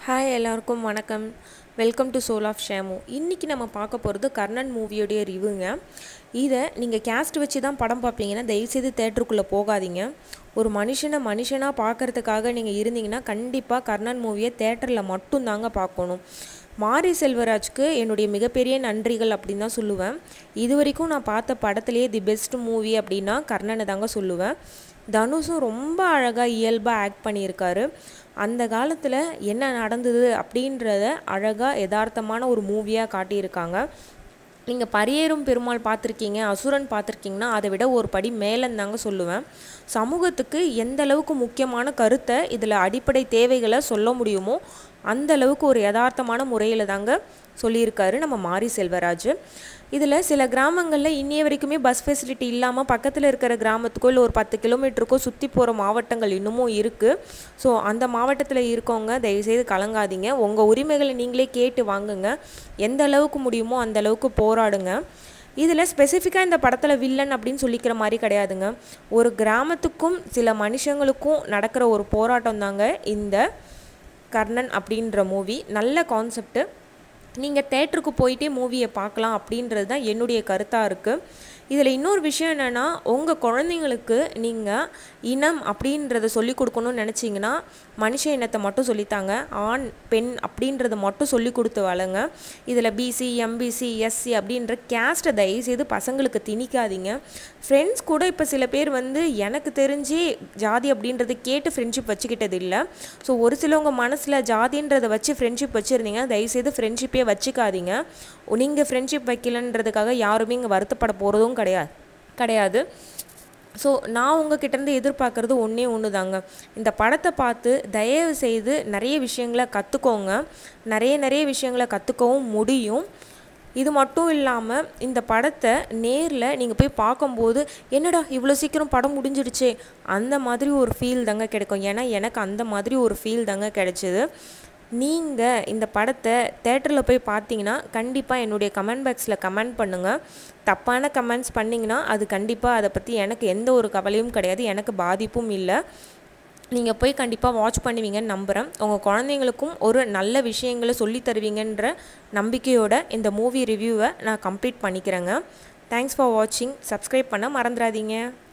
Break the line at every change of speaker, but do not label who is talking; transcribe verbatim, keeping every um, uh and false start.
Hi எல்லாருக்கும் வணக்கம். Welcome to soul of Shemu. இன்றைக்கி நம்ம பார்க்க போகிறது கர்ணன் மூவியோடைய ரிவ்யூங்க. இதை நீங்கள் கேஸ்ட் வச்சு தான் படம் பார்ப்பீங்கன்னா தயவுசெய்து தேட்டருக்குள்ளே போகாதீங்க. ஒரு மனுஷனை மனுஷனாக பார்க்குறதுக்காக நீங்கள் இருந்தீங்கன்னா கண்டிப்பாக கர்ணன் மூவியை தேட்டரில் மட்டும்தாங்க பார்க்கணும். மாரி செல்வராஜ்க்கு என்னுடைய மிகப்பெரிய நன்றிகள் அப்படின்னு தான் சொல்லுவேன். இது வரைக்கும் நான் பார்த்த படத்துலேயே தி பெஸ்ட் மூவி அப்படின்னா கர்ணனை தாங்க சொல்லுவேன். தனுஷும் ரொம்ப அழகாக இயல்பாக ஆக்ட் பண்ணியிருக்காரு. அந்த காலத்தில் என்ன நடந்தது அப்படின்றத அழகாக யதார்த்தமான ஒரு மூவியாக காட்டியிருக்காங்க. நீங்கள் பரியேறும் பெருமாள் பார்த்துருக்கீங்க, அசுரன் பார்த்துருக்கீங்கன்னா அதை விட ஒரு படி மேலேன்னு தாங்க சொல்லுவேன். சமூகத்துக்கு எந்த அளவுக்கு முக்கியமான கருத்தை இதில் அடிப்படை தேவைகளை சொல்ல முடியுமோ அந்த அளவுக்கு ஒரு யதார்த்தமான முறையில் தாங்க சொல்லியிருக்காரு நம்ம மாரி செல்வராஜ். இதில் சில கிராமங்களில் இன்னைய வரைக்குமே பஸ் ஃபெசிலிட்டி இல்லாமல் பக்கத்தில் இருக்கிற கிராமத்துக்கோ இல்லை ஒரு பத்து கிலோமீட்டருக்கோ சுற்றி போகிற மாவட்டங்கள் இன்னமும் இருக்குது. ஸோ அந்த மாவட்டத்தில் இருக்கவங்க தயவுசெய்து கலங்காதீங்க. உங்கள் உரிமைகளை நீங்களே கேட்டு வாங்குங்க. எந்த அளவுக்கு முடியுமோ அந்த அளவுக்கு போராடுங்க. இதில் ஸ்பெசிஃபிக்காக இந்த படத்தில் வில்லன் அப்படின்னு சொல்லிக்கிற மாதிரி கிடையாதுங்க. ஒரு கிராமத்துக்கும் சில மனுஷங்களுக்கும் நடக்கிற ஒரு போராட்டம் தாங்க இந்த கர்ணன் அப்படின்ற மூவி. நல்ல கான்செப்ட்டு. நீங்கள் தேட்டருக்கு போயிட்டே மூவியை பார்க்கலாம் அப்படின்றது தான் என்னுடைய கருத்தாக இருக்குது. இதில் இன்னொரு விஷயம் என்னென்னா, உங்கள் குழந்தைங்களுக்கு நீங்கள் இனம் அப்படின்றத சொல்லிக் கொடுக்கணும்னு நினச்சிங்கன்னா மனுஷ இனத்தை மட்டும் சொல்லித்தாங்க. ஆண் பெண் அப்படின்றத மட்டும் சொல்லி கொடுத்து வளங்க. இதில் பிசி எம்பிசி எஸ்சி அப்படின்ற கேஸ்ட்டை தயவுசெய்து பசங்களுக்கு திணிக்காதீங்க. ஃப்ரெண்ட்ஸ் கூட இப்போ சில பேர் வந்து எனக்கு தெரிஞ்சு ஜாதி அப்படின்றத கேட்டு ஃப்ரெண்ட்ஷிப் வச்சுக்கிட்டது இல்லை. ஸோ ஒரு சிலவங்க மனசில் ஜாதின்றதை வச்சு ஃப்ரெண்ட்ஷிப் வச்சுருந்தீங்கன்னா தயவுசெய்து ஃப்ரெண்ட்ஷிப்பே வச்சுக்காதீங்க. நீங்கள் ஃப்ரெண்ட்ஷிப் வைக்கலன்றதுக்காக யாருமே இங்கே வருத்தப்பட போகிறதும் கிடையாது கிடையாது ஸோ நான் உங்ககிட்டேருந்து எதிர்பார்க்குறது ஒன்றே ஒன்று தாங்க. இந்த படத்தை பார்த்து தயவு செய்து நிறைய விஷயங்களை கற்றுக்கோங்க. நிறைய நிறைய விஷயங்களை கற்றுக்கவும் முடியும். இது மட்டும் இல்லாமல் இந்த படத்தை நேரில் நீங்கள் போய் பார்க்கும்போது என்னடா இவ்வளோ சீக்கிரம் படம் முடிஞ்சிடுச்சே அந்த மாதிரி ஒரு ஃபீல் தாங்க கிடைக்கும். ஏன்னா எனக்கு அந்த மாதிரி ஒரு ஃபீல் தாங்க கிடைச்சிது. நீங்கள் இந்த படத்தை தேட்டரில் போய் பார்த்தீங்கன்னா கண்டிப்பாக என்னுடைய கமெண்ட் பாக்ஸில் கமெண்ட் பண்ணுங்கள். தப்பான கமெண்ட்ஸ் பண்ணிங்கன்னா அது கண்டிப்பாக அதை பற்றி எனக்கு எந்த ஒரு கவலையும் கிடையாது, எனக்கு பாதிப்பும் இல்லை. நீங்கள் போய் கண்டிப்பாக வாட்ச் பண்ணுவீங்கன்னு நம்புகிறேன். உங்கள் குழந்தைங்களுக்கும் ஒரு நல்ல விஷயங்களை சொல்லி தருவீங்கன்ற நம்பிக்கையோட இந்த மூவி ரிவ்யூவை நான் கம்ப்ளீட் பண்ணிக்கிறேங்க. தேங்க்ஸ் ஃபார் வாட்சிங். சப்ஸ்கிரைப் பண்ண மறந்துடாதீங்க.